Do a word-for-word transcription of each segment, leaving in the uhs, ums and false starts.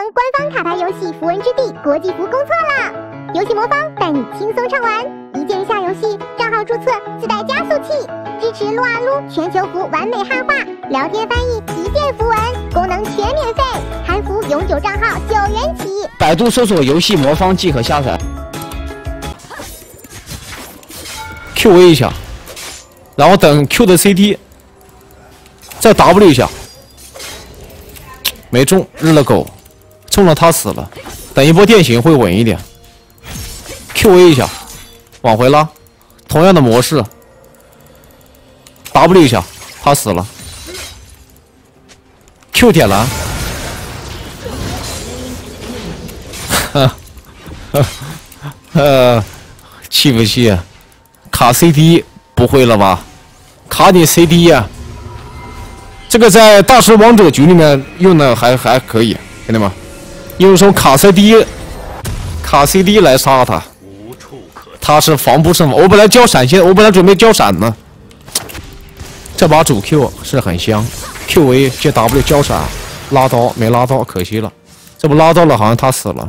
官方卡牌游戏《符文之地》国际服攻错了，游戏魔方带你轻松畅玩，一键下游戏，账号注册自带加速器，支持撸啊撸全球服完美汉化，聊天翻译一键符文，功能全免费，韩服永久账号九元起。 百度搜索游戏魔方即可下载。Q A 一下，然后等 Q 的 C D， 再 W 一下。 没中，日了狗，中了他死了。等一波电刑会稳一点。Q A 一下，往回拉，同样的模式。W 一下，他死了。Q 点蓝。哈，呃，气不气？卡 C D 不会了吧？卡你 C D 呀、啊？ 这个在大师王者局里面用的还还可以，兄弟们，用手卡 C D， 卡 C D 来杀他，他是防不胜防。我本来交闪现，我本来准备交闪呢。这把主 Q 是很香 ，Q A 接 W 交闪，拉刀没拉到，可惜了。这不拉到了，好像他死了。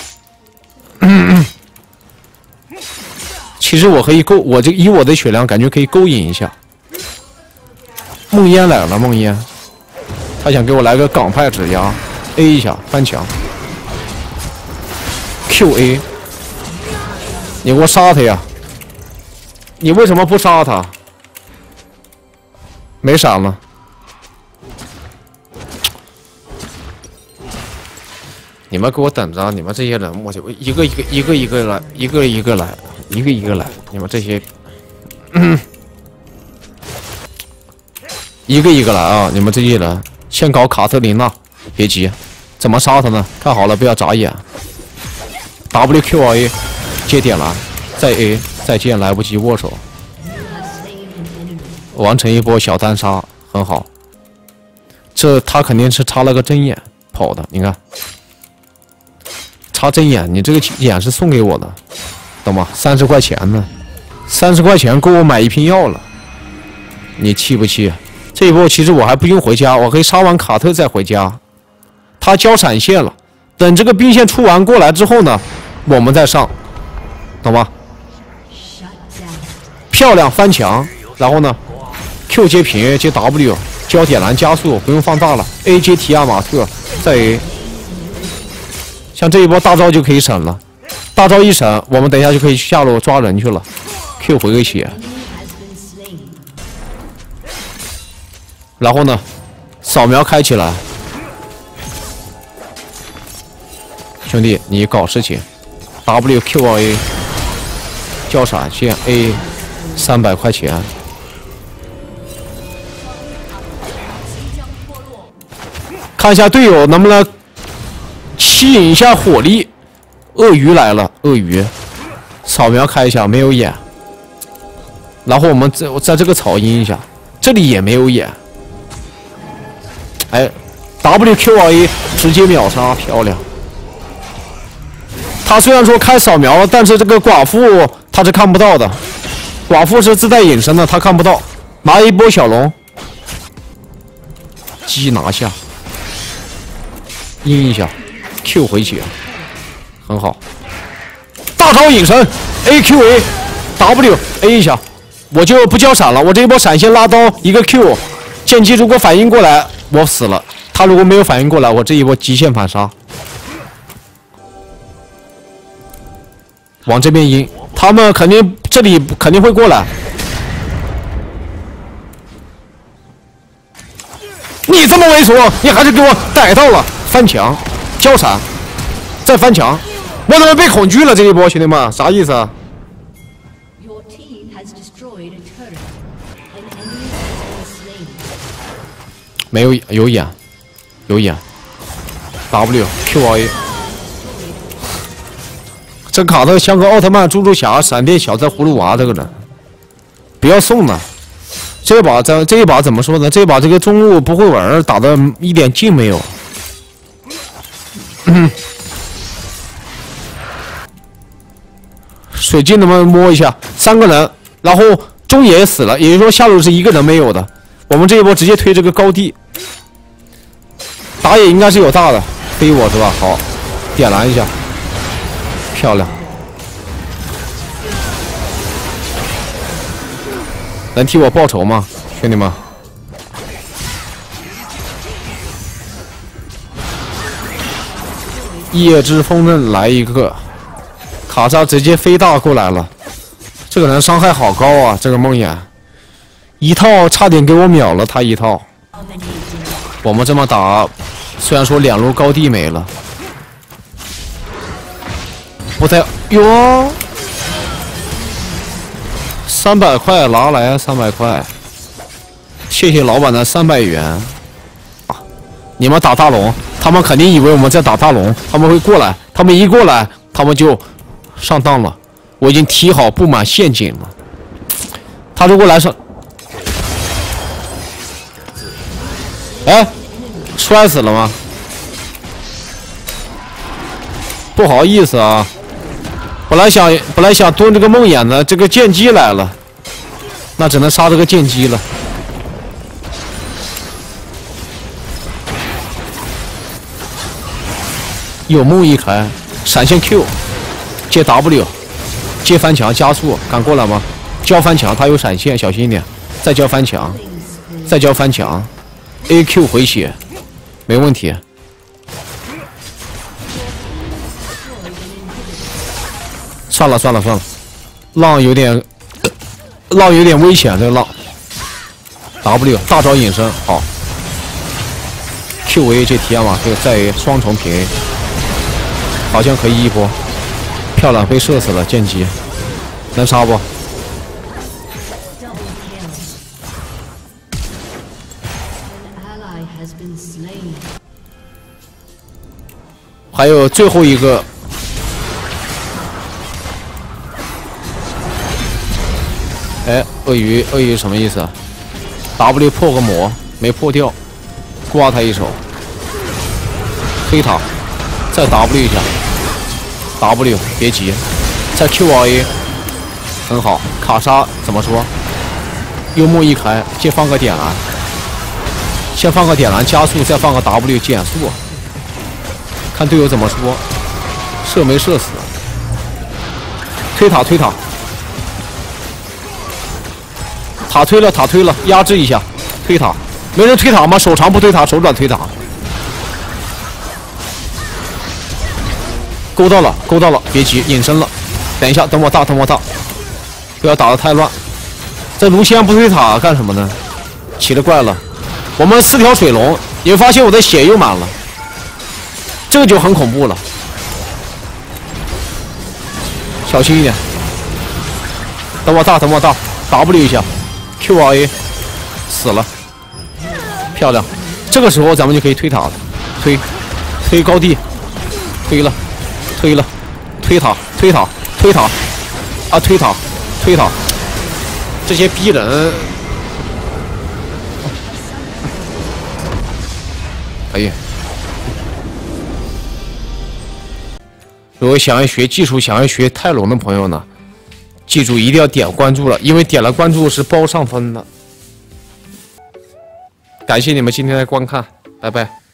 其实我可以勾，我这以我的血量，感觉可以勾引一下。 梦烟来了，梦烟，他想给我来个港派指压 ，A 一下翻墙 ，Q A， 你给我杀他呀！你为什么不杀他？没闪了，你们给我等着！你们这些人，我就一个一个一个一个来，一个一个来，一个一个来，你们这些，嗯。 一个一个来啊！你们这些人先搞卡特琳娜，别急，怎么杀他呢？看好了，不要眨眼。W Q A 接点蓝，再 A 再见，来不及握手，完成一波小单杀，很好。这他肯定是插了个针眼跑的，你看，插针眼，你这个眼是送给我的，懂吗？三十块钱呢，三十块钱够我买一瓶药了，你气不气？ 这一波其实我还不用回家，我可以杀完卡特再回家。他交闪现了，等这个兵线出完过来之后呢，我们再上，懂吗？漂亮翻墙，然后呢 ，Q 接平接 W 交点蓝加速，不用放大了 ，A 接提亚马特再 A， 像这一波大招就可以省了，大招一省，我们等一下就可以下路抓人去了 ，Q 回个血。 然后呢，扫描开起来，兄弟，你搞事情 ，W Q A 交闪现 A 三百块钱，看一下队友能不能吸引一下火力。鳄鱼来了，鳄鱼，扫描开一下没有眼，然后我们在在这个草阴一下，这里也没有眼。 哎 ，W Q A 直接秒杀，漂亮。他虽然说开扫描，但是这个寡妇他是看不到的，寡妇是自带隐身的，他看不到。拿一波小龙，鸡拿下，阴一下 ，Q 回血，很好。大招隐身 ，A Q A W A 一下，我就不交闪了，我这一波闪现拉刀一个 Q， 剑姬如果反应过来。 我死了，他如果没有反应过来，我这一波极限反杀，往这边阴，他们肯定这里肯定会过来。你这么猥琐，你还是给我逮到了，翻墙，交闪，再翻墙，我怎么被恐惧了？这一波，兄弟们，啥意思啊？ 没有有眼，有眼 ，W Q A， 这卡特像个奥特曼、猪猪侠、闪电小子、葫芦娃这个人，不要送了。这把这这一把怎么说呢？这一把这个中路不会玩，打的一点劲没有。嗯、水晶能不能摸一下？三个人，然后中野死了，也就是说下路是一个人没有的。我们这一波直接推这个高地。打野应该是有大的， 飞我是吧？好，点燃一下，漂亮。能替我报仇吗，兄弟们？夜之锋刃来一个，卡莎直接飞大过来了。这个人伤害好高啊！这个梦魇，一套差点给我秒了他一套。我们这么打，虽然说两路高地没了，不太哟。 三百块拿来，三百块，谢谢老板的三百元。啊，你们打大龙，他们肯定以为我们在打大龙，他们会过来，他们一过来，他们就上当了。我已经提好布满陷阱了。他如果来上，哎，摔死了吗？不好意思啊。 本来想本来想蹲这个梦魇的，这个剑姬来了，那只能杀这个剑姬了。有梦一开，闪现 Q， 接 W， 接翻墙加速，敢过来吗？交翻墙，他有闪现，小心一点。再交翻墙，再交翻墙 ，A Q 回血，没问题。 算了算了算了，浪有点，浪有点危险，这个浪。W 大招隐身好 ，Q A 这体验嘛，这个再 A 双重平 A， 好像可以一波，漂亮被射死了剑姬，能杀不？还有最后一个。 哎，鳄鱼，鳄鱼什么意思啊 ？W 破个魔没破掉，刮他一手，推塔，再 W 一下 ，W 别急，再 Q R A， 很好。卡莎怎么说？幽默一开，先放个点燃，先放个点燃加速，再放个 W 减速，看队友怎么说，射没射死？推塔，推塔。 塔推了，塔推了，压制一下，推塔，没人推塔吗？手长不推塔，手短推塔。勾到了，勾到了，别急，隐身了。等一下，等我大，等我大，不要打得太乱。这卢锡安不推塔干什么呢？奇了怪了，我们四条水龙，你会发现我的血又满了，这个就很恐怖了。小心一点，等我大，等我大 ，W 一下。 Q R A 死了，漂亮！这个时候咱们就可以推塔了，推，推高地，推了，推了，推塔，推塔，推塔，啊，推塔，推塔，这些逼人，可以。如果想要学技术、想要学泰隆的朋友呢？ 记住一定要点关注了，因为点了关注是包上分的。感谢你们今天的观看，拜拜。